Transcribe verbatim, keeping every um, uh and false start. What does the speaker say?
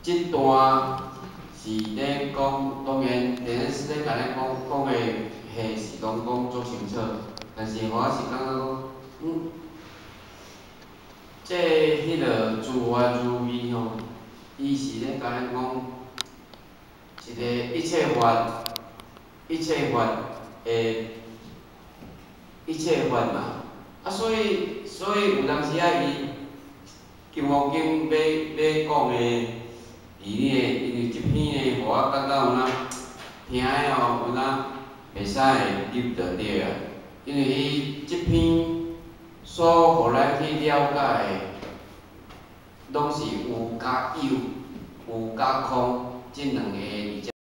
这段是咧讲，当然，电影师咧甲咱讲讲的嘿是讲讲足清楚，但是我是感觉讲，嗯，这迄落自话自味吼，伊是咧甲咱讲一个一切法，一切法的一切法嘛。啊，所以所以有当时啊，伊金刚经要要讲的。 伊哩个，因为即篇个，互我感觉有哪听的吼，有哪袂使会入着对啊。因为伊即篇所互咱去了解的，拢是有甲有，有甲空即两个。